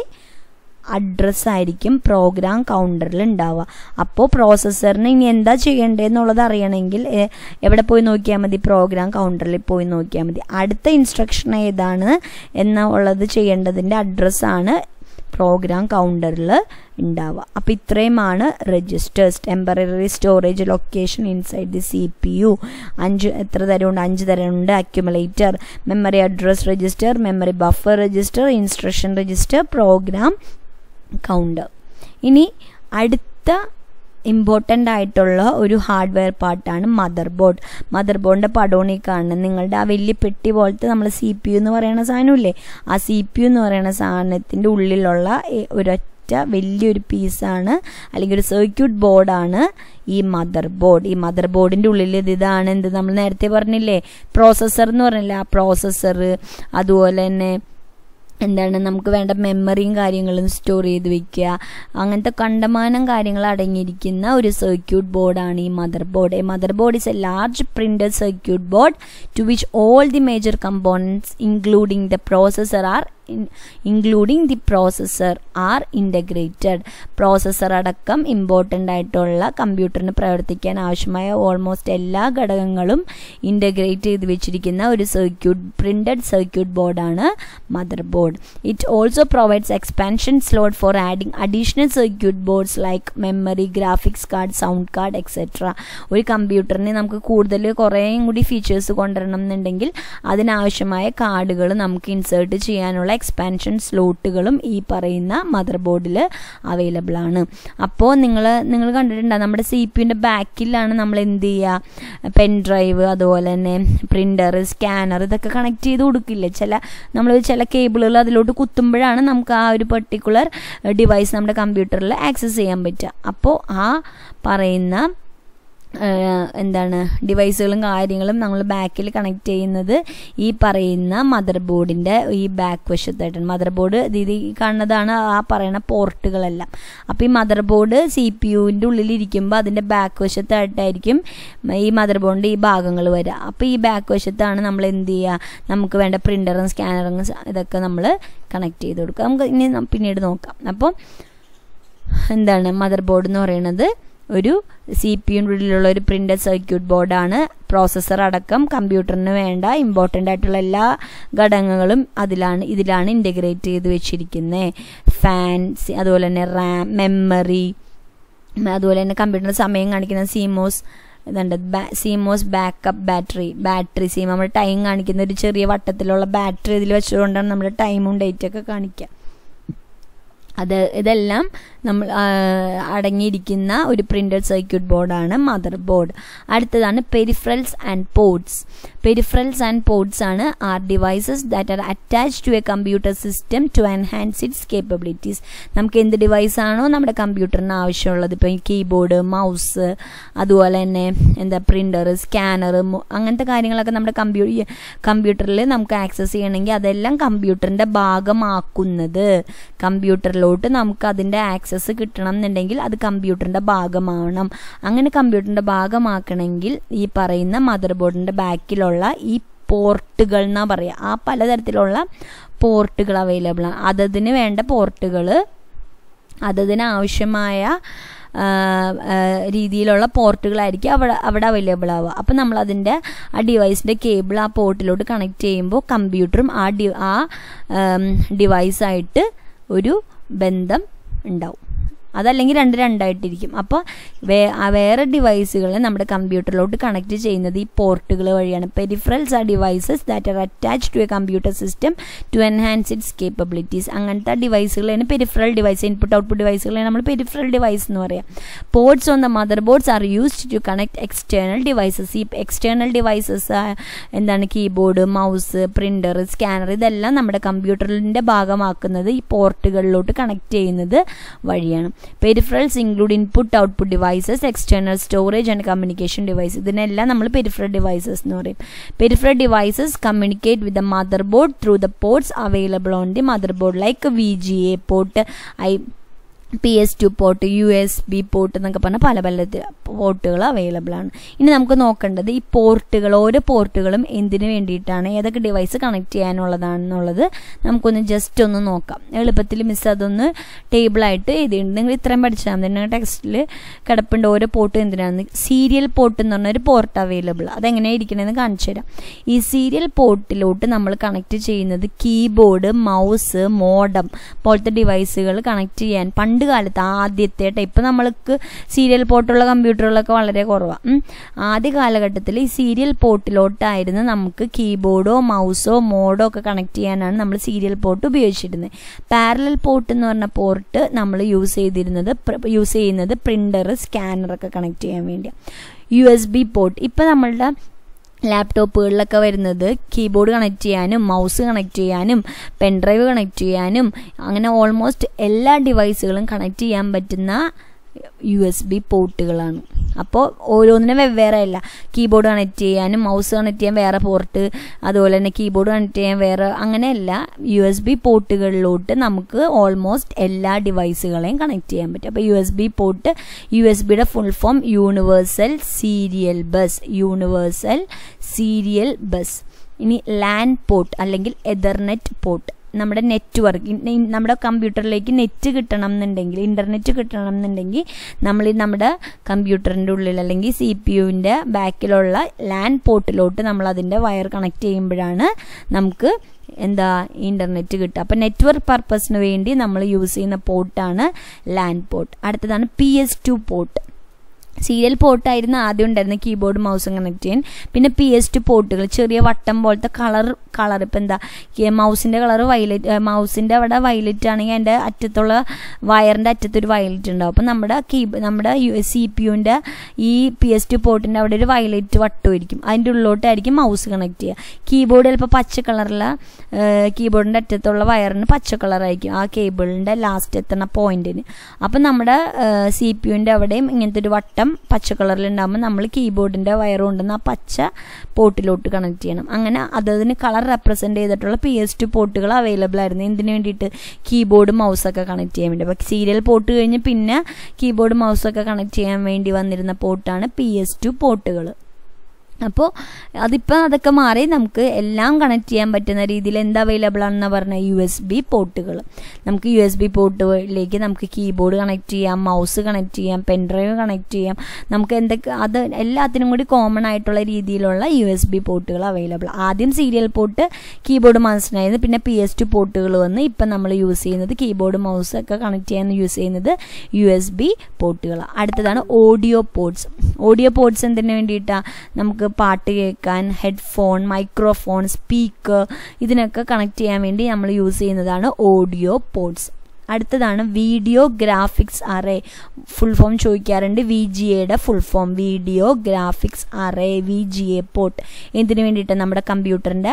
അഡ്രസ്സായിരിക്കും പ്രോഗ്രാം കൗണ്ടറിൽ ഉണ്ടാവുക. അപ്പോൾ പ്രോസസ്സറിന് ഇനി എന്താ ചെയ്യേണ്ടതെന്നുള്ളത് അറിയണമെങ്കിൽ എവിടെ പോയി നോക്കിയാൽ മതി? പ്രോഗ്രാം കൗണ്ടറിൽ പോയി നോക്കിയാൽ മതി. അടുത്ത ഇൻസ്ട്രക്ഷൻ ഏതാണ് എന്നുള്ളത് ചെയ്യേണ്ടതിൻ്റെ അഡ്രസ്സാണ് പ്രോഗ്രാം കൗണ്ടറിൽ ഉണ്ടാവുക. അപ്പോൾ ഇത്രയുമാണ് registers. Temporary storage location inside the C P U. അഞ്ച് എത്ര തരമുണ്ട്? അഞ്ച് തരമുണ്ട്. Accumulator, memory address register, memory buffer register, instruction register, program counter. ഇനി അടുത്ത ഇമ്പോർട്ടൻ്റ് ആയിട്ടുള്ള ഒരു ഹാർഡ്വെയർ പാർട്ടാണ് മദർ ബോർഡ്. മദർ ബോർഡിൻ്റെ പടമാണ് ഈ കാണുന്നത്. നിങ്ങളുടെ ആ വലിയ പെട്ടി പോലത്തെ നമ്മൾ സി പി യു എന്ന് പറയുന്ന സാധനമില്ലേ, ആ സി പി യു എന്ന് പറയുന്ന സാധനത്തിൻ്റെ ഉള്ളിലുള്ള ഒരൊറ്റ വലിയൊരു പീസാണ് അല്ലെങ്കിൽ ഒരു സർക്യൂട്ട് ബോർഡാണ് ഈ മദർ ബോർഡ്. ഈ മദർ ബോർഡിൻ്റെ ഉള്ളിൽ ഇതാണ് എന്ത് നമ്മൾ നേരത്തെ പറഞ്ഞില്ലേ, പ്രോസസ്സർ എന്ന് പറഞ്ഞില്ലേ, ആ പ്രോസസ്സർ, അതുപോലെ തന്നെ എന്താണ് നമുക്ക് വേണ്ട മെമ്മറിയും കാര്യങ്ങളും സ്റ്റോർ ചെയ്ത് വെക്കുക, അങ്ങനത്തെ കണ്ടമാനം കാര്യങ്ങൾ അടങ്ങിയിരിക്കുന്ന ഒരു സർക്യൂട്ട് ബോർഡാണ് ഈ motherboard. A motherboard is a large printed circuit board to which all the major components including the processor are including the processor are integrated. Processor അടക്കം ഇമ്പോർട്ടൻ്റ് ആയിട്ടുള്ള കമ്പ്യൂട്ടറിന് പ്രവർത്തിക്കാൻ ആവശ്യമായ ഓൾമോസ്റ്റ് എല്ലാ ഘടകങ്ങളും ഇൻ്റഗ്രേറ്റ് ചെയ്ത് വെച്ചിരിക്കുന്ന ഒരു സർക്യൂട്ട് പ്രിന്റഡ് സർക്യൂട്ട് ബോർഡാണ് motherboard. It also provides expansion slot for adding additional circuit boards like memory, graphics card, sound card etcetera. ഒരു കമ്പ്യൂട്ടറിന് നമുക്ക് കൂടുതൽ കുറേയും കൂടി ഫീച്ചേഴ്സ് കൊണ്ടുവരണം എന്നുണ്ടെങ്കിൽ അതിനാവശ്യമായ കാർഡുകൾ നമുക്ക് ഇൻസേർട്ട് ചെയ്യാനുള്ള എക്സ്പാൻഷൻ സ്ലോട്ടുകളും ഈ പറയുന്ന മദർ ബോർഡിൽ അവൈലബിൾ ആണ്. അപ്പോൾ നിങ്ങൾ നിങ്ങൾ കണ്ടിട്ടുണ്ടാകും നമ്മുടെ സി പി യുവിൻ്റെ ബാക്കിലാണ് നമ്മൾ എന്ത് ചെയ്യുക, പെൻ ഡ്രൈവ്, അതുപോലെ തന്നെ പ്രിൻ്റർ, സ്കാനർ, ഇതൊക്കെ കണക്ട് ചെയ്ത് കൊടുക്കില്ലേ. ചില നമ്മൾ ചില കേബിളുകൾ അതിലോട്ട് കുത്തുമ്പോഴാണ് നമുക്ക് ആ ഒരു പെർട്ടിക്കുലർ ഡിവൈസ് നമ്മുടെ കമ്പ്യൂട്ടറിൽ ആക്സസ് ചെയ്യാൻ പറ്റുക. അപ്പോൾ ആ പറയുന്ന എന്താണ് ഡിവൈസുകളും കാര്യങ്ങളും നമ്മൾ ബാക്കിൽ കണക്ട് ചെയ്യുന്നത് ഈ പറയുന്ന മദർ ബോർഡിൻ്റെ ഈ ബാക്ക് വശത്തായിട്ടാണ്. മദർ ബോർഡ് ഇത് കാണുന്നതാണ് ആ പറയുന്ന പോർട്ടുകളെല്ലാം. അപ്പോൾ ഈ മദർ ബോർഡ് സി പി യുവിൻ്റെ ഉള്ളിലിരിക്കുമ്പോൾ അതിൻ്റെ ബാക്ക് വശത്തായിട്ടായിരിക്കും ഈ മദർ ബോർഡിൻ്റെ ഈ ഭാഗങ്ങൾ വരിക. അപ്പോൾ ഈ ബാക്ക് വശത്താണ് നമ്മൾ എന്ത് ചെയ്യുക, നമുക്ക് വേണ്ട പ്രിൻ്ററും സ്കാനറും ഇതൊക്കെ നമ്മൾ കണക്ട് ചെയ്ത് കൊടുക്കുക. നമുക്ക് ഇനി പിന്നീട് നോക്കാം. അപ്പോൾ എന്താണ് മദർ ബോർഡ് എന്ന് പറയുന്നത് ഒരു സി പി യുവിൻ്റെ ഉള്ളിലുള്ള ഒരു പ്രിന്റഡ് സർക്യൂട്ട് ബോർഡാണ്. പ്രോസസ്സർ അടക്കം കമ്പ്യൂട്ടറിന് വേണ്ട ഇമ്പോർട്ടൻ്റ് ആയിട്ടുള്ള എല്ലാ ഘടകങ്ങളും അതിലാണ് ഇതിലാണ് ഇൻ്റഗ്രേറ്റ് ചെയ്ത് വെച്ചിരിക്കുന്നത്. ഫാൻസ്, അതുപോലെ തന്നെ റാം, മെമ്മറി, അതുപോലെ തന്നെ കമ്പ്യൂട്ടറിന് സമയം കാണിക്കുന്ന സീമോസ് ഇതുണ്ട്, സീമോസ് ബാക്കപ്പ് ബാറ്ററി, ബാറ്ററി സീം നമ്മുടെ ടൈം കാണിക്കുന്ന ഒരു ചെറിയ വട്ടത്തിലുള്ള ബാറ്ററി ഇതിൽ വെച്ചുകൊണ്ടാണ് നമ്മുടെ ടൈമും ഡേറ്റൊക്കെ കാണിക്കുക. അത് ഇതെല്ലാം നമ്മൾ അടങ്ങിയിരിക്കുന്ന ഒരു പ്രിന്റഡ് സർക്യൂട്ട് ബോർഡാണ് മദർ ബോർഡ്. അടുത്തതാണ് peripherals and ports. Peripherals and ports ആണ് are devices that are attached to a computer system to enhance its capabilities. നമുക്ക് എന്ത് ഡിവൈസാണോ നമ്മുടെ കമ്പ്യൂട്ടറിന് ആവശ്യമുള്ളത്, ഇപ്പോൾ കീബോർഡ്, മൗസ്, അതുപോലെ തന്നെ എന്താ പ്രിൻ്റർ, സ്കാനർ, അങ്ങനത്തെ കാര്യങ്ങളൊക്കെ നമ്മുടെ കമ്പ്യൂ കമ്പ്യൂട്ടറിൽ നമുക്ക് ആക്സസ് ചെയ്യണമെങ്കിൽ അതെല്ലാം കമ്പ്യൂട്ടറിൻ്റെ ഭാഗമാക്കുന്നത്, കമ്പ്യൂട്ടറിലോട്ട് നമുക്ക് അതിൻ്റെ ആക്സസ് കിട്ടണം എന്നുണ്ടെങ്കിൽ അത് കമ്പ്യൂട്ടറിൻ്റെ ഭാഗമാവണം. അങ്ങനെ കമ്പ്യൂട്ടറിൻ്റെ ഭാഗമാക്കണമെങ്കിൽ ഈ പറയുന്ന മദർ ബോർഡിൻ്റെ ബാക്കിലുള്ള ഈ പോർട്ടുകൾ എന്നാ പറയുക, ആ പലതരത്തിലുള്ള പോർട്ടുകൾ അവൈലബിൾ ആണ്. അതതിന് വേണ്ട പോർട്ടുകൾ അതതിന് ആവശ്യമായ രീതിയിലുള്ള പോർട്ടുകളായിരിക്കും അവിടെ അവിടെ അവൈലബിൾ ആവുക. അപ്പം നമ്മൾ അതിൻ്റെ ആ ഡിവൈസിൻ്റെ കേബിൾ ആ പോർട്ടിലോട്ട് കണക്ട് ചെയ്യുമ്പോൾ കമ്പ്യൂട്ടറും ആ ഡി ആ ഡിവൈസായിട്ട് ഒരു ബന്ധം ഉണ്ടാവും. അതല്ലെങ്കിൽ രണ്ട് രണ്ടായിട്ടിരിക്കും. അപ്പോൾ വേ വേറെ ഡിവൈസുകൾ നമ്മുടെ കമ്പ്യൂട്ടറിലോട്ട് കണക്ട് ചെയ്യുന്നത് ഈ പോർട്ടുകൾ വഴിയാണ്. Peripherals are devices that are attached to a computer system to enhance its capabilities. അങ്ങനത്തെ ഡിവൈസുകളാണ് പെരിഫറൽ ഡിവൈസ്. ഇൻപുട്ട് ഔട്ട്പുട്ട് ഡിവൈസുകളാണ് നമ്മൾ പെരിഫറൽ ഡിവൈസ് എന്ന് പറയാം. Ports on the motherboards are used to connect external devices. ഈ എക്സ്റ്റേണൽ ഡിവൈസസ് എന്താണ്? കീബോർഡ്, മൗസ്, പ്രിൻ്റർ, സ്കാനർ, ഇതെല്ലാം നമ്മുടെ കമ്പ്യൂട്ടറിൻ്റെ ഭാഗമാക്കുന്നത് ഈ പോർട്ടുകളിലോട്ട് കണക്ട് ചെയ്യുന്നത് വഴിയാണ്. Peripherals include input output devices, external storage and communication device. ഇതിനെല്ലാം നമ്മൾ പെരിഫറൽ ഡിവൈസസ് എന്ന് പറയും. Peripheral devices communicate with the motherboard through the ports available on the motherboard like V G A port, I P S two port, U S B port എന്നൊക്കെ പറഞ്ഞാൽ പല പല പോർട്ടുകൾ അവൈലബിൾ ആണ്. ഇനി നമുക്ക് നോക്കേണ്ടത് ഈ പോർട്ടുകൾ, ഓരോ പോർട്ടുകളും എന്തിനു വേണ്ടിയിട്ടാണ്, ഏതൊക്കെ ഡിവൈസ് കണക്ട് ചെയ്യാനുള്ളതാണെന്നുള്ളത് നമുക്കൊന്ന് ജസ്റ്റ് ഒന്ന് നോക്കാം. എളുപ്പത്തിൽ മിസ് അതൊന്ന് ടേബിളായിട്ട് എഴുതിയിട്ടുണ്ട്. നിങ്ങൾ ഇത്രയും പഠിച്ചാൽ മതി. നിങ്ങൾ ടെക്സ്റ്റിൽ കിടപ്പുണ്ട് ഓരോ പോർട്ട് എന്തിനാണ്. സീരിയൽ പോർട്ട് എന്ന് പറഞ്ഞൊരു പോർട്ട് അവൈലബിൾ, അതെങ്ങനെയാണ് ഇരിക്കണമെന്ന് കാണിച്ചു തരാം. ഈ സീരിയൽ പോർട്ടിലോട്ട് നമ്മൾ കണക്ട് ചെയ്യുന്നത് കീബോർഡ്, മൗസ്, മോഡം പോലത്തെ ഡിവൈസുകൾ കണക്ട് ചെയ്യാൻ പണ്ട് കാലത്ത് ആദ്യത്തെ ടൈപ്പ് നമ്മൾക്ക് സീരിയൽ പോർട്ടുള്ള കമ്പ്യൂട്ടറുകളൊക്കെ വളരെ കുറവാണ്. ആദ്യ കാലഘട്ടത്തിൽ ഈ സീരിയൽ പോർട്ടിലോട്ടായിരുന്നു നമുക്ക് കീബോർഡോ മൗസോ മോഡോ ഒക്കെ കണക്ട് ചെയ്യാനാണ് നമ്മൾ സീരിയൽ പോർട്ട് ഉപയോഗിച്ചിരുന്നത്. പാരലൽ പോർട്ട് എന്ന് പറഞ്ഞ പോർട്ട് നമ്മൾ യൂസ് ചെയ്തിരുന്നത് യൂസ് ചെയ്യുന്നത് പ്രിൻ്റർ, സ്കാനറൊക്കെ കണക്ട് ചെയ്യാൻ വേണ്ടിയാണ്. യു എസ് ബി പോർട്ട് ഇപ്പം നമ്മളുടെ ലാപ്ടോപ്പുകളിലൊക്കെ വരുന്നത് കീബോർഡ് കണക്ട് ചെയ്യാനും മൗസ് കണക്ട് ചെയ്യാനും പെൻഡ്രൈവ് കണക്ട് ചെയ്യാനും അങ്ങനെ ഓൾമോസ്റ്റ് എല്ലാ ഡിവൈസുകളും കണക്ട് ചെയ്യാൻ പറ്റുന്ന യു എസ് ബി പോർട്ടുകളാണ്. അപ്പോൾ ഓരോന്നിനും വെവ്വേറെ അല്ല. കീബോർഡ് കണക്ട് ചെയ്യാനും മൗസ് കണക്ട് ചെയ്യാൻ വേറെ പോർട്ട്, അതുപോലെ തന്നെ കീബോർഡ് കണക്ട് ചെയ്യാൻ വേറെ, അങ്ങനെയല്ല. യു എസ് ബി പോർട്ടുകളിലോട്ട് നമുക്ക് ഓൾമോസ്റ്റ് എല്ലാ ഡിവൈസുകളെയും കണക്ട് ചെയ്യാൻ പറ്റും. അപ്പോൾ U S B port, U S ബിയുടെ full form universal serial bus, universal serial bus. ഇനി ലാൻ പോർട്ട് അല്ലെങ്കിൽ എതർനെറ്റ് പോർട്ട്, നമ്മുടെ നെറ്റ്വർക്ക്, നമ്മുടെ കമ്പ്യൂട്ടറിലേക്ക് നെറ്റ് കിട്ടണം എന്നുണ്ടെങ്കിൽ, ഇൻ്റർനെറ്റ് കിട്ടണം എന്നുണ്ടെങ്കിൽ നമ്മൾ നമ്മുടെ കമ്പ്യൂട്ടറിൻ്റെ ഉള്ളിൽ അല്ലെങ്കിൽ സി പി യുവിൻ്റെ ബാക്കിലുള്ള ലാൻ പോർട്ടിലോട്ട് നമ്മൾ അതിൻ്റെ വയർ കണക്ട് ചെയ്യുമ്പോഴാണ് നമുക്ക് എന്താ ഇൻ്റർനെറ്റ് കിട്ടുക. അപ്പോൾ നെറ്റ്വർക്ക് പർപ്പസിന് വേണ്ടി നമ്മൾ യൂസ് ചെയ്യുന്ന പോർട്ടാണ് ലാൻ പോർട്ട്. അടുത്തതാണ് P S two port. Serial പോർട്ടായിരുന്നു ആദ്യം ഉണ്ടായിരുന്ന കീബോർഡ് മൗസും കണക്ട് ചെയ്യാൻ. പിന്നെ പി എസ് ടു പോർട്ടുകൾ, ചെറിയ വട്ടം പോലത്തെ കളർ കളർ ഇപ്പം എന്താ മൗസിൻ്റെ കളർ വയലറ്റ്, മൗസിൻ്റെ അവിടെ വയലറ്റ് ആണെങ്കിൽ അതിൻ്റെ അറ്റത്തുള്ള വയറിൻ്റെ അറ്റത്തൊരു വയലറ്റ് ഉണ്ടാവും. അപ്പം നമ്മുടെ കീ നമ്മുടെ സി പി യുവിൻ്റെ ഈ പി എസ് ടു പോർട്ടിൻ്റെ അവിടെ ഒരു വയലറ്റ് വട്ടമായിരിക്കും, അതിൻ്റെ ഉള്ളിലോട്ടായിരിക്കും മൗസ് കണക്ട് ചെയ്യുക. കീബോർഡ് ചിലപ്പോൾ പച്ച കളറുള്ള കീബോർഡിൻ്റെ അറ്റത്തുള്ള വയറിന് പച്ച കളറായിരിക്കും ആ കേബിളിൻ്റെ ലാസ്റ്റ് എത്തുന്ന പോയിന്റിന്. അപ്പം നമ്മുടെ സി പി യുവിൻ്റെ അവിടെയും ഇങ്ങനത്തെ ഒരു വട്ടം പച്ച കളറിലുണ്ടാകുമ്പോൾ നമ്മൾ കീബോർഡിൻ്റെ വയർ കൊണ്ടുവന്ന് ആ പച്ച പോർട്ടിലോട്ട് കണക്ട് ചെയ്യണം. അങ്ങനെ അതതിന് കളർ റെപ്രസെൻ്റ് ചെയ്തിട്ടുള്ള പി എസ് ടു പോർട്ടുകൾ അവൈലബിൾ ആയിരുന്നു. എന്തിനു വേണ്ടിയിട്ട്? കീബോർഡ് മൗസൊക്കെ കണക്ട് ചെയ്യാൻ വേണ്ടി. അപ്പോൾ സീരിയൽ പോർട്ട് കഴിഞ്ഞ് പിന്നെ കീബോർഡ് മൗസൊക്കെ കണക്ട് ചെയ്യാൻ വേണ്ടി വന്നിരുന്ന പോർട്ടാണ് പി എസ് ടു പോർട്ടുകൾ. അപ്പോൾ അതിപ്പോൾ അതൊക്കെ മാറി നമുക്ക് എല്ലാം കണക്ട് ചെയ്യാൻ പറ്റുന്ന രീതിയിൽ എന്ത് അവൈലബിൾ ആണെന്ന് പറഞ്ഞാൽ യു എസ് ബി പോർട്ടുകൾ. നമുക്ക് യു എസ് ബി പോർട്ടിലേക്ക് നമുക്ക് കീബോർഡ് കണക്ട് ചെയ്യാം, മൗസ് കണക്ട് ചെയ്യാം, പെൻഡ്രൈവ് കണക്ട് ചെയ്യാം. നമുക്ക് എന്തൊക്കെ അത് എല്ലാത്തിനും കൂടി കോമൺ ആയിട്ടുള്ള രീതിയിലുള്ള യു എസ് ബി പോർട്ടുകൾ അവൈലബിൾ. ആദ്യം സീരിയൽ പോർട്ട് കീബോർഡ് മൗസിനായിരുന്നു, പിന്നെ പി എസ് ടു പോർട്ടുകൾ വന്ന് ഇപ്പം നമ്മൾ യൂസ് ചെയ്യുന്നത് കീബോർഡ് മൗസ് ഒക്കെ കണക്ട് ചെയ്യാൻ യൂസ് ചെയ്യുന്നത് യു എസ് ബി പോർട്ടുകൾ. അടുത്തതാണ് ഓഡിയോ പോർട്സ്. ഓഡിയോ പോർട്സ് എന്തിനു വേണ്ടിയിട്ടാണ്? നമുക്ക് പാട്ട് കേൾക്കാൻ, ഹെഡ്ഫോൺ, മൈക്രോഫോൺ, സ്പീക്കർ, ഇതിനൊക്കെ കണക്ട് ചെയ്യാൻ വേണ്ടി നമ്മൾ യൂസ് ചെയ്യുന്നതാണ് ഓഡിയോ പോർട്സ്. അടുത്തതാണ് video graphics array. Full form ചോദിക്കാറുണ്ട്. വി ജി എയുടെ full form video graphics array, V G A port. എന്തിനു വേണ്ടിയിട്ട്? നമ്മുടെ കമ്പ്യൂട്ടറിൻ്റെ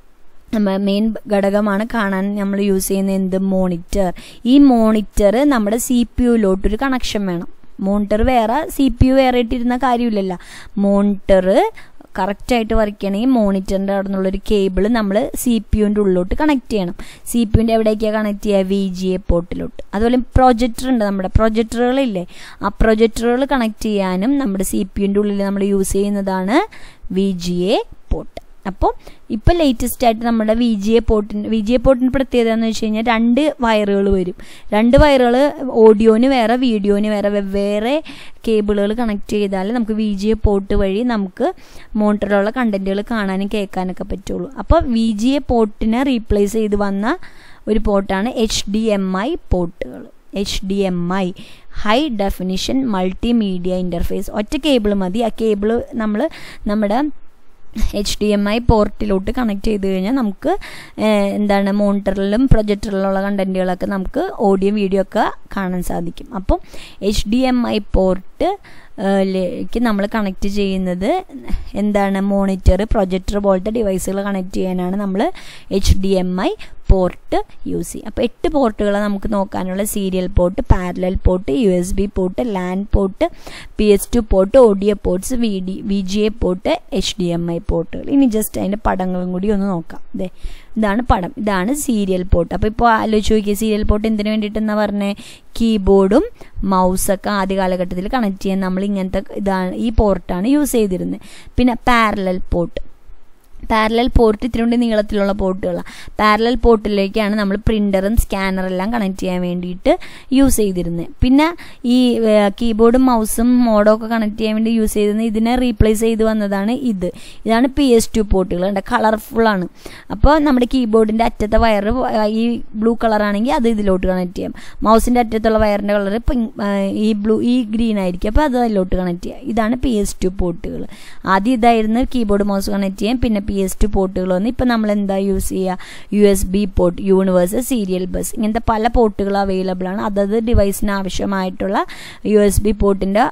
മെയിൻ ഘടകമാണ് കാണാൻ നമ്മൾ യൂസ് ചെയ്യുന്ന എന്ത്? മോണിറ്റർ. ഈ മോണിറ്റർ നമ്മുടെ സി പി യുയിലോട്ടൊരു കണക്ഷൻ വേണം. മോണിറ്റർ വേറെ, സി പി യു വേറെ ഇട്ടിരുന്ന കാര്യമില്ലല്ലോ. മോണിറ്റർ കറക്റ്റായിട്ട് വർക്ക് ചെയ്യണമെങ്കിൽ മോണിറ്ററിൻ്റെ അവിടെ നിന്നുള്ളൊരു കേബിൾ നമ്മൾ സി പി യുവിൻ്റെ ഉള്ളിലോട്ട് കണക്ട് ചെയ്യണം. സി പി യുവിൻ്റെ എവിടേക്കാണ് കണക്ട് ചെയ്യുക? വി ജി എ പോർട്ടിലോട്ട്. അതുപോലെ പ്രൊജക്ടർ ഉണ്ട്, നമ്മുടെ പ്രൊജക്ടറുകളില്ലേ, ആ പ്രൊജക്ടറുകൾ കണക്ട് ചെയ്യാനും നമ്മുടെ സി പി യുവിൻ്റെ ഉള്ളിൽ നമ്മൾ യൂസ് ചെയ്യുന്നതാണ് വി ജി എ പോർട്ട്. അപ്പോൾ ഇപ്പോൾ ലേറ്റസ്റ്റ് ആയിട്ട് നമ്മുടെ വി ജി എ പോർട്ടിന് വി ജി എ പോർട്ടിൻ്റെ പ്രത്യേകത എന്ന് വെച്ച് കഴിഞ്ഞാൽ രണ്ട് വയറുകൾ വരും. രണ്ട് വയറുകൾ ഓഡിയോന് വേറെ വീഡിയോന് വേറെ വെവ്വേറെ കേബിളുകൾ കണക്ട് ചെയ്താൽ നമുക്ക് വി ജി എ പോർട്ട് വഴി നമുക്ക് മോണിറ്ററിലുള്ള കണ്ടന്റുകൾ കാണാനും കേൾക്കാനൊക്കെ പറ്റുള്ളൂ. അപ്പോൾ വി ജി എ പോർട്ടിനെ റീപ്ലേസ് ചെയ്ത് വന്ന ഒരു പോർട്ടാണ് എച്ച് ഡി എം ഐ പോർട്ടുകൾ. H D M I high definition multimedia interface. ഒറ്റ കേബിൾ മതി. ആ കേബിൾ നമ്മൾ നമ്മുടെ എച്ച് ഡി എം ഐ പോർട്ടിലോട്ട് കണക്ട് ചെയ്ത് കഴിഞ്ഞാൽ നമുക്ക് എന്താണ് മോണിറ്ററിലും പ്രൊജക്ടറിലുള്ള കണ്ടൻറ്റുകളൊക്കെ നമുക്ക് ഓഡിയോ വീഡിയോ ഒക്കെ കാണാൻ സാധിക്കും. അപ്പം H D M I port ലേക്ക് നമ്മൾ കണക്ട് ചെയ്യുന്നത് എന്താണ് മോണിറ്റർ പ്രൊജക്ടർ പോലത്തെ ഡിവൈസുകൾ കണക്ട് ചെയ്യാനാണ് നമ്മൾ H D M I port use ചെയ്യും. അപ്പോൾ എട്ട് പോർട്ടുകൾ നമുക്ക് നോക്കാനുള്ള serial port, parallel port, U S B port, LAN port, P S two port, audio ports, V D V G A port, H D M I പോർട്ടുകൾ. ഇനി ജസ്റ്റ് അതിൻ്റെ പടങ്ങളും കൂടി ഒന്ന് നോക്കാം. അതെ, ഇതാണ് പടം, ഇതാണ് സീരിയൽ പോർട്ട്. അപ്പോൾ ഇപ്പോൾ ആലോചിച്ച് നോക്കിയ സീരിയൽ പോർട്ട് എന്തിനു വേണ്ടിയിട്ടെന്നാ പറഞ്ഞേ? കീബോർഡും മൗസൊക്കെ ആദ്യ കാലഘട്ടത്തിൽ കണക്ട് ചെയ്യാൻ നമ്മൾ ഇങ്ങനത്തെ ഇതാണ് ഈ പോർട്ടാണ് യൂസ് ചെയ്തിരുന്നത്. പിന്നെ പാരലൽ പോർട്ട്, പാരലൽ പോർട്ട് ഇത്തിരി കൊണ്ട് നീളത്തിലുള്ള പോർട്ടുകളാണ്. പാരലൽ പോർട്ടിലേക്കാണ് നമ്മൾ പ്രിൻ്ററും സ്കാനറെല്ലാം കണക്ട് ചെയ്യാൻ വേണ്ടിയിട്ട് യൂസ് ചെയ്തിരുന്നത്. പിന്നെ ഈ കീബോർഡും മൗസും മോഡോ ഒക്കെ കണക്ട് ചെയ്യാൻ വേണ്ടി യൂസ് ചെയ്തിരുന്നത് ഇതിനെ റീപ്ലേസ് ചെയ്ത് വന്നതാണ് ഇത്. ഇതാണ് പി എസ് ടു പോർട്ടുകൾ. ഉണ്ട്, കളർഫുള്ളാണ്. അപ്പോൾ നമ്മുടെ കീബോർഡിൻ്റെ അറ്റത്തെ വയർ ഈ ബ്ലൂ കളറാണെങ്കിൽ അത് ഇതിലോട്ട് കണക്ട് ചെയ്യാം. മൗസിൻ്റെ അറ്റത്തുള്ള വയറിൻ്റെ കളർ ഈ ബ്ലൂ ഈ ഗ്രീൻ ആയിരിക്കും, അപ്പോൾ അത് അതിലോട്ട് കണക്ട് ചെയ്യാം. ഇതാണ് പി എസ് ടു പോർട്ടുകൾ. ആദ്യം ഇതായിരുന്നു കീബോർഡ് മൗസ് കണക്ട് ചെയ്യാം. പിന്നെ പി എസ് ടു പോർട്ടുകൾ വന്ന് ഇപ്പം നമ്മൾ എന്താ യൂസ് ചെയ്യുക? U S B port, universal serial bus, ഇങ്ങനത്തെ പല പോർട്ടുകൾ അവൈലബിൾ ആണ്. അതത് ഡിവൈസിന് ആവശ്യമായിട്ടുള്ള യു എസ് ബി പോർട്ടിൻ്റെ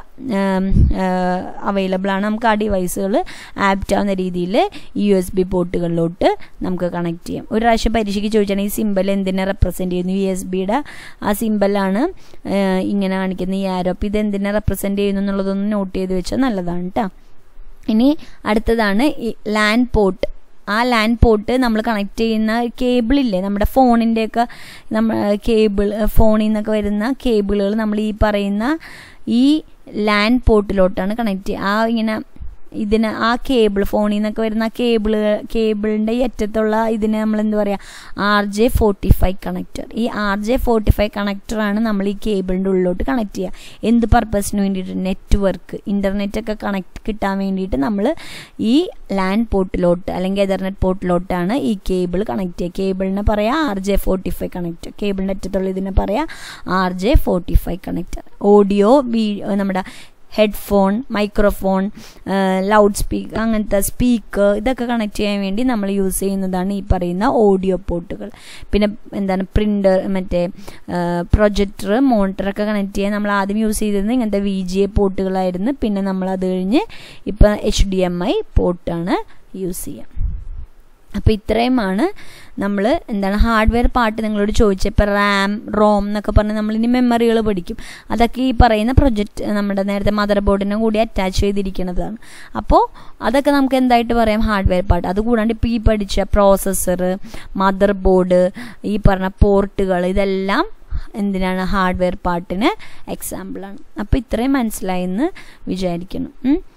അവൈലബിൾ ആണ്. നമുക്ക് ആ ഡിവൈസുകൾ ആപ്റ്റ് ആവുന്ന രീതിയിൽ യു എസ് ബി പോർട്ടുകളിലോട്ട് നമുക്ക് കണക്ട് ചെയ്യാം. ഒരു പ്രാവശ്യം പരീക്ഷയ്ക്ക് ചോദിച്ചാൽ ഈ സിമ്പൽ എന്തിനെ റെപ്രസെൻറ്റ് ചെയ്യുന്നു? യു എസ് ബിയുടെ ആ സിമ്പലാണ് ഇങ്ങനെ കാണിക്കുന്ന ഈ ആരോ. അപ്പോൾ ഇത് എന്തിനെ റെപ്രസെൻറ്റ് ചെയ്യുന്നു എന്നുള്ളതൊന്ന് നോട്ട് ചെയ്ത് വെച്ചാൽ നല്ലതാണ് കേട്ടോ. ഇനി അടുത്തതാണ് ഈ ലാൻ പോർട്ട്. ആ ലാൻ പോർട്ട് നമ്മൾ കണക്ട് ചെയ്യുന്ന കേബിളില്ലേ, നമ്മുടെ ഫോണിൻ്റെയൊക്കെ നമ്മൾ കേബിൾ ഫോണിൽ നിന്നൊക്കെ വരുന്ന കേബിളുകൾ നമ്മൾ ഈ പറയുന്ന ഈ ലാൻ പോർട്ടിലോട്ടാണ് കണക്ട് ചെയ്യുക. ആ ഇങ്ങനെ ഇതിന് ആ കേബിൾ ഫോണിൽ നിന്നൊക്കെ വരുന്ന ആ കേബിള് കേബിളിൻ്റെ ഈ അറ്റത്തുള്ള ഇതിന് നമ്മൾ എന്താ പറയുക? R J forty five connector. ഈ ആർ ജെ ഫോർട്ടി ഫൈവ് കണക്ടറാണ് നമ്മൾ ഈ കേബിളിൻ്റെ ഉള്ളിലോട്ട് കണക്ട് ചെയ്യുക. എന്ത് പർപ്പസിന് വേണ്ടിയിട്ട്? നെറ്റ്വർക്ക്, ഇൻ്റർനെറ്റൊക്കെ കണക്ട് കിട്ടാൻ വേണ്ടിയിട്ട് നമ്മൾ ഈ ലാൻ പോർട്ടിലോട്ട് അല്ലെങ്കിൽ എതർനെറ്റ് പോർട്ടിലോട്ടാണ് ഈ കേബിൾ കണക്ട് ചെയ്യുക. കേബിളിനെ പറയാം R J forty five connector. കേബിളിൻ്റെ അറ്റത്തുള്ള ഇതിനെ പറയാം R J forty five connector. Audio വീ നമ്മുടെ ഹെഡ്ഫോൺ, മൈക്രോഫോൺ, ലൗഡ് സ്പീക്കർ, അങ്ങനത്തെ സ്പീക്കർ ഇതൊക്കെ കണക്ട് ചെയ്യാൻ വേണ്ടി നമ്മൾ യൂസ് ചെയ്യുന്നതാണ് ഈ പറയുന്ന ഓഡിയോ പോർട്ടുകൾ. പിന്നെ എന്താണ് പ്രിൻ്റർ, മറ്റേ പ്രൊജക്ടർ, മോണിറ്ററൊക്കെ കണക്ട് ചെയ്യാൻ നമ്മൾ ആദ്യം യൂസ് ചെയ്തിരുന്നത് ഇങ്ങനത്തെ വി ജി എ പോർട്ടുകളായിരുന്നു. പിന്നെ നമ്മൾ അത് കഴിഞ്ഞ് ഇപ്പം എച്ച് ഡി എം ഐ പോർട്ടാണ് യൂസ് ചെയ്യുക. അപ്പോൾ ഇത്രയുമാണ് നമ്മൾ എന്താണ് ഹാർഡ്വെയർ പാർട്ട് നിങ്ങളോട് ചോദിച്ചപ്പോൾ റാം, റോം എന്നൊക്കെ പറഞ്ഞ് നമ്മളിനി മെമ്മറികൾ പഠിക്കും. അതൊക്കെ ഈ പറയുന്ന പ്രൊജക്റ്റ് നമ്മുടെ നേരത്തെ മദർ ബോർഡിനെ കൂടി അറ്റാച്ച് ചെയ്തിരിക്കുന്നതാണ്. അപ്പോൾ അതൊക്കെ നമുക്ക് എന്തായിട്ട് പറയാം? Hardware part. അതുകൂടാണ്ട് ഇപ്പോൾ ഈ പഠിച്ച പ്രോസസ്സർ, മദർ ബോർഡ്, ഈ പറഞ്ഞ പോർട്ടുകൾ, ഇതെല്ലാം എന്തിനാണ്? ഹാർഡ്വെയർ പാർട്ടിന് എക്സാമ്പിളാണ്. അപ്പോൾ ഇത്രയും മനസ്സിലായെന്ന് വിചാരിക്കണം.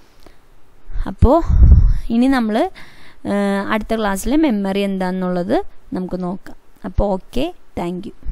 അപ്പോൾ ഇനി നമ്മൾ അടുത്ത ക്ലാസ്സിൽ മെമ്മറി എന്താണെന്നുള്ളത് നമുക്ക് നോക്കാം. അപ്പോൾ ഓക്കെ, താങ്ക് യു.